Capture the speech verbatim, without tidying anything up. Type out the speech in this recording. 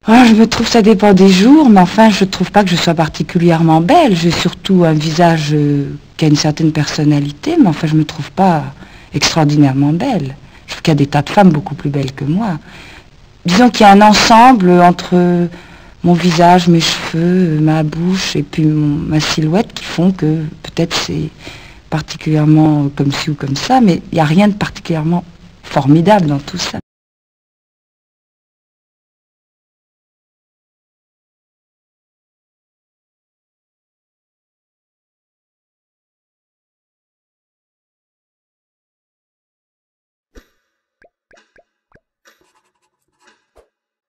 Oh, je me trouve, ça dépend des jours, mais enfin, je ne trouve pas que je sois particulièrement belle. J'ai surtout un visage euh, qui a une certaine personnalité, mais enfin, je ne me trouve pas extraordinairement belle. Je trouve qu'il y a des tas de femmes beaucoup plus belles que moi. Disons qu'il y a un ensemble entre mon visage, mes cheveux, ma bouche et puis mon- ma silhouette qui font que peut-être c'est particulièrement comme ci ou comme ça, mais il n'y a rien de particulièrement formidable dans tout ça.